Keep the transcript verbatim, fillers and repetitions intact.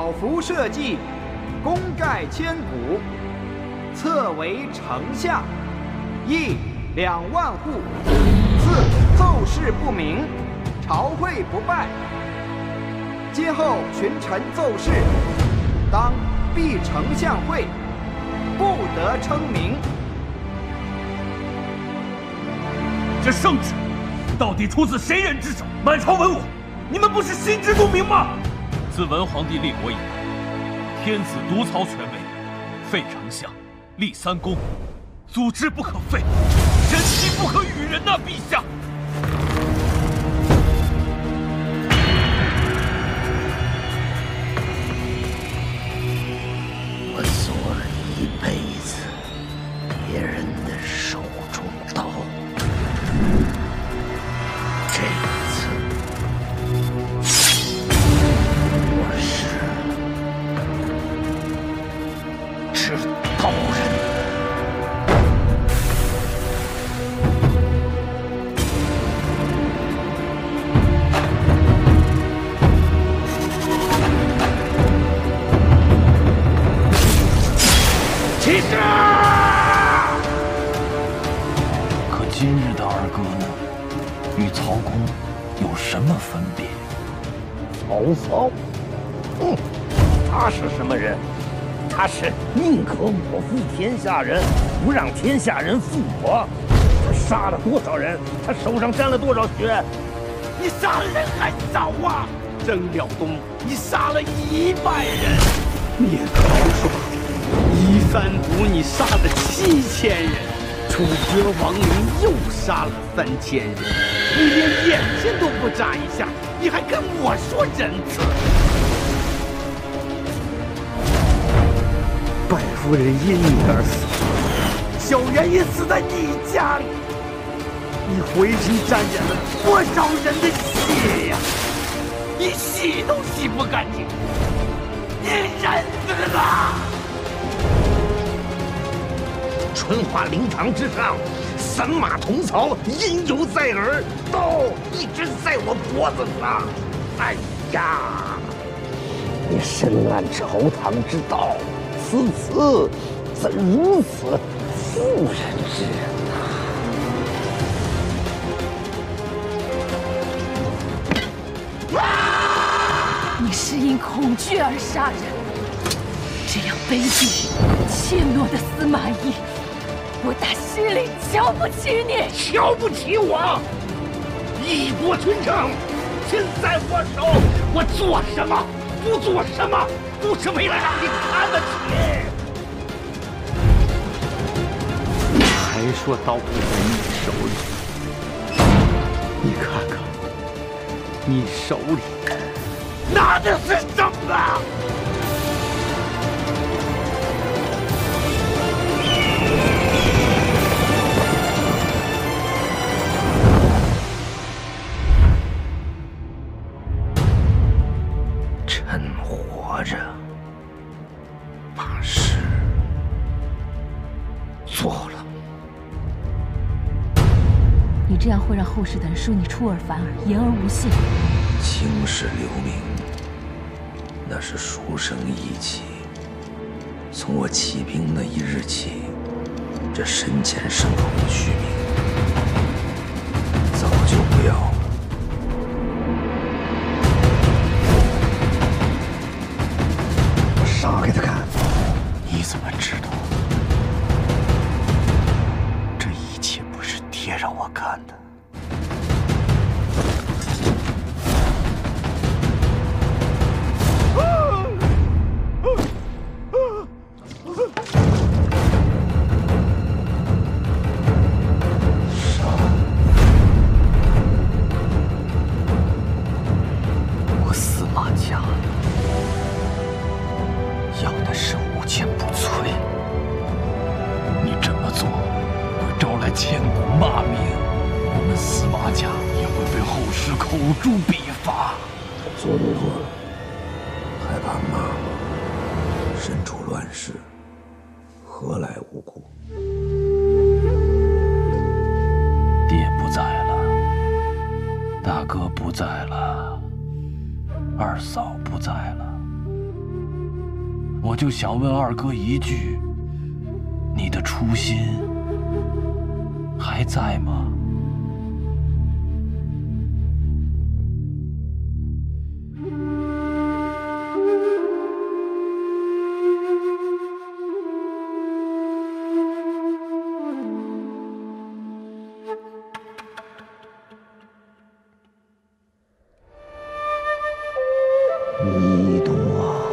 宝符社稷，功盖千古，册为丞相，邑两万户，赐奏事不明，朝会不拜。今后群臣奏事，当闭丞相会，不得称名。 这圣旨到底出自谁人之手？满朝文武，你们不是心知肚明吗？自文皇帝立国以来，天子独操权威，废丞相，立三公，祖制不可废，人心不可与人呐，陛下。 我做了一辈子别人的手中刀，这次我是知刀人。起事！ 可今日的二哥呢，与曹公有什么分别？ 曹操，嗯，他是什么人？他是宁可我负天下人，不让天下人负我。他杀了多少人？他手上沾了多少血？ 你杀人还早啊！郑辽东，你杀了一百人。聂高爽，夷三族你杀了七千人，楚国王陵又杀了三千人，你连眼睛都不眨一下，你还跟我说仁慈？拜夫人因你而死，小原也死在你家里，你回身沾染了多少人的血呀！你洗都洗不干净，你仁慈吗？ 春华灵堂之上，三马同槽，音犹在耳，刀一直在我脖子上。哎呀，你深谙朝堂之道，此此怎如此妇人之仁呐！ 你是因恐惧而杀人，这样卑鄙怯懦的司马懿，我打心里瞧不起你。 瞧不起我？一国群城，尽在我手，我做什么不做什么，不是为了让你看得起。 还说刀不在你手里，你看看，你手里拿的是什么？ 趁活着把事做了。 你这样会让后世的人说你出尔反尔、言而无信。 青史留名，那是书生意气。从我起兵那一日起，这身前身后的虚名早就不要了。我杀给他看。 你怎么知道？这一切不是爹让我干的。我司马家要的是无坚不摧，你这么做会招来千古骂名，我们司马家也会被后世口诛笔伐。 做都做了，还怕骂吗？身处乱世，何来无辜？ 爹不在了，大哥不在了，二嫂不在了， 我就想问二哥一句：你的初心还在吗？ 弥多。